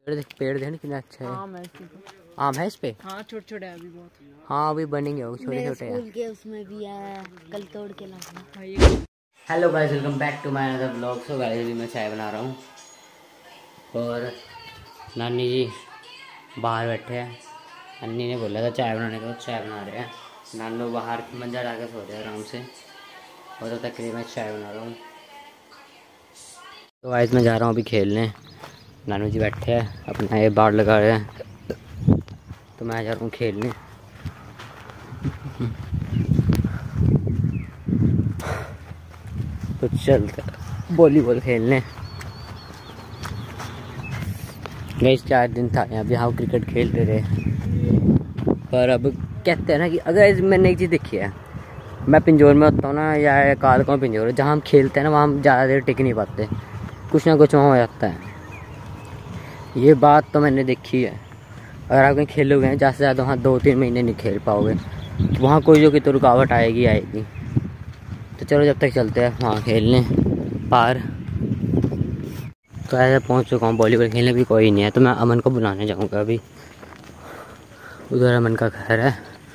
पेड़ देख कितना अच्छा है। आम है इस पे। हाँ छोटे छोटे अभी बहुत। हाँ अभी बनेंगे वो छोटे छोटे स्कूल के उसमें भी है, कल तोड़ के लाऊंगा। Hello guys, welcome back to my another blog. So guys अभी मैं चाय बना रहा हूँ और नानी जी बाहर बैठे हैं। अन्नी ने बोला था चाय बनाने का, तो चाय बना रहे हैं। नानू बाहर मंजा डाल के सो रहे हैं आराम से, और तब तक के लिए मैं चाय बना रहा हूँ। तो गाइस मैं जा रहा हूँ अभी खेलने। नानू जी बैठे हैं अपना ये बाड़ लगा रहे हैं, तो मैं जा रहा हूँ खेलने। तो चलते वॉलीबॉल खेलने। गाइस 4 दिन था यहाँ भी, हाँ क्रिकेट खेलते रहे। पर अब कहते हैं ना कि अगर मैंने एक चीज़ देखी है, मैं पिंजौर में होता हूँ ना या कालका पिंजौर, जहाँ हम खेलते हैं ना वहाँ हम ज़्यादा देर टिक नहीं पाते, कुछ ना कुछ वहाँ हो जाता है। ये बात तो मैंने देखी है। अगर आप कहीं खेलोगे हैं ज़्यादा से ज़्यादा वहाँ 2-3 महीने नहीं खेल पाओगे, तो वहाँ कोई जो कि तो रुकावट आएगी। तो चलो जब तक चलते हैं वहाँ खेलने पार। तो ऐसे पहुँच चुका हूँ, वॉलीबॉल खेलने भी कोई नहीं है, तो मैं अमन को बुलाने जाऊँगा अभी। उधर अमन का घर है,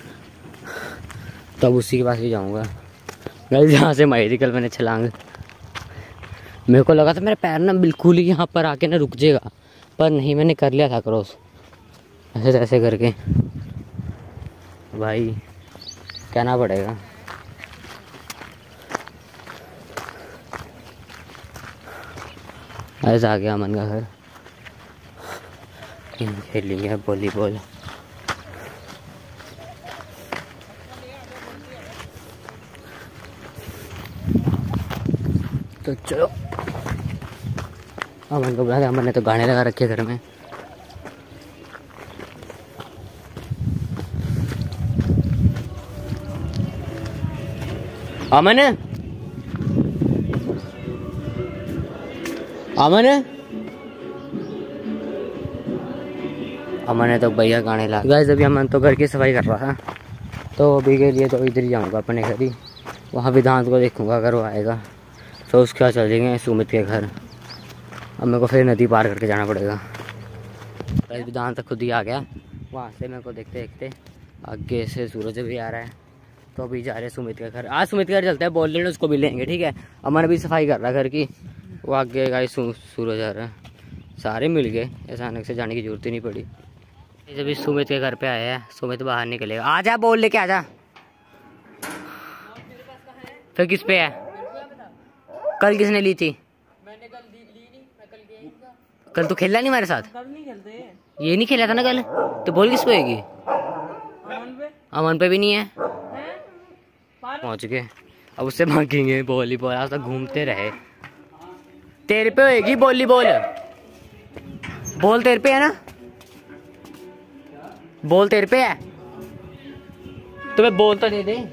तब उसी के पास ही जाऊँगा। गाइस यहाँ से मारी थी कल मैंने छलांग, मेरे को लगा था मेरा पैर ना बिल्कुल ही यहाँ पर आके ना रुक जाएगा, पर नहीं, मैंने कर लिया था क्रॉस ऐसे ऐसे करके। भाई कहना पड़ेगा। ऐसा आ गया अमन का घर, खेलेंगे वॉलीबॉल। तो चलो अमन को बुला के, अमन ने तो गाने लगा रखे घर में। अमन अमन अमन ने तो भैया गाने लगा। गाइस अभी अमन तो घर की सफाई कर रहा था, तो अभी के लिए तो इधर ही जाऊंगा अपने घर ही। वहाँ विधांत को देखूंगा अगर वो आएगा, तो उसके बाद चलेंगे सुमित के घर। अब मेरे को फिर नदी पार करके जाना पड़ेगा। विधांत खुद ही आ गया, वहाँ से मेरे को देखते देखते आगे से सूरज भी आ रहा है। तो अभी जा रहे हैं सुमित के घर। आज सुमित के घर चलते हैं, बोल रहे हैं उसको भी लेंगे, ठीक है। अमन भी सफाई कर रहा है घर की, वो आगे गाइस सूरज आ रहा है। सारे मिल गए, अचानक से जाने की जरूरत ही नहीं पड़ी। जब इस सुमित के घर पे आए हैं, सुमित बाहर निकलेगा। आ जा, बोल लेके आ जा। फिर किस पे है? कल किसने ली थी? मैंने कल ली नहीं, मैं कल गया ही था। कल तो खेला नहीं हमारे साथ। कल नहीं खेलते, ये नहीं खेला था ना कल, तो बोल किस पे होगी? अमन पे भी नहीं है। पहुंच गए, अब उससे भागेंगे वॉलीबॉल। आज तक घूमते रहे। तेरे पे होएगी वॉलीबॉल, बॉल तेरे पे है ना? बॉल तेरे पे है, तुम्हें बॉल तो दे दे।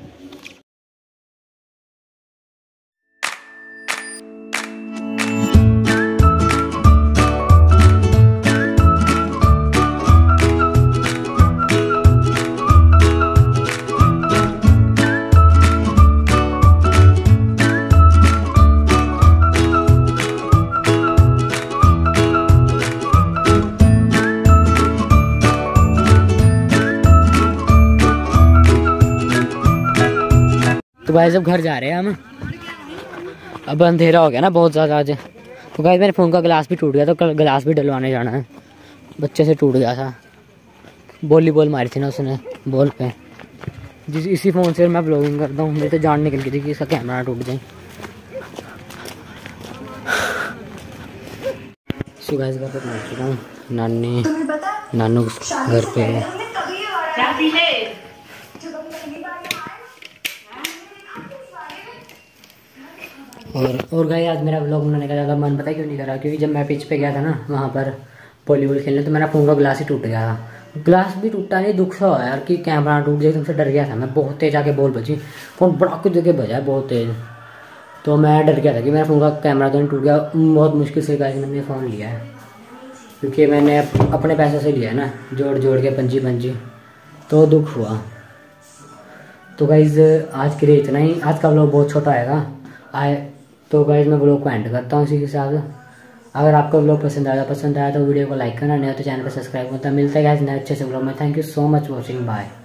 तो भाई जब घर जा रहे हैं हम, अब अंधेरा हो गया ना बहुत ज़्यादा आज। तो भाई मेरे फ़ोन का ग्लास भी टूट गया, तो कल ग्लास भी डलवाने जाना है। बच्चे से टूट गया था, वॉलीबॉल मारी थी ना उसने बॉल पे। इसी फ़ोन से मैं ब्लॉगिंग करता हूँ, मुझे तो जान निकल गई थी कि इसका कैमरा ना टूट जाए। सो गाइस घर पे पहुँच चुका हूँ, नानू घर पे है। और गाइस आज मेरा व्लॉग बनाने का ज़्यादा मन पता है क्यों नहीं करा, क्योंकि जब मैं पिच पे गया था ना वहाँ पर वॉलीबॉल खेलने, तो मेरा फ़ोन का ग्लास ही टूट गया था। ग्लास भी टूटा नहीं, दुख सा हुआ यार कि कैमरा टूट जाए, एकदम से डर गया था मैं। बहुत तेज आके बॉल बजी, फ़ोन बड़ा कुछ जगह बजा है बहुत तेज़। तो मैं डर गया था कि मेरा फ़ोन का कैमरा तो नहीं टूट गया। बहुत मुश्किल से गाइस मैंने फ़ोन लिया है, क्योंकि मैंने अपने पैसों से लिया है ना, जोड़ जोड़ के पंजी, तो दुख हुआ। तो गाइस आज के लिए इतना ही। आज का व्लॉग बहुत छोटा आएगा तो गाइस मैं व्लॉग को एंड करता हूँ इसी के साथ। अगर आपको व्लॉग पसंद आया तो वीडियो को लाइक करना, नहीं तो चैनल को सब्सक्राइब करना। मिलता है गाइस नेक्स्ट अच्छे से व्लॉग में। Thank you so much watching, bye.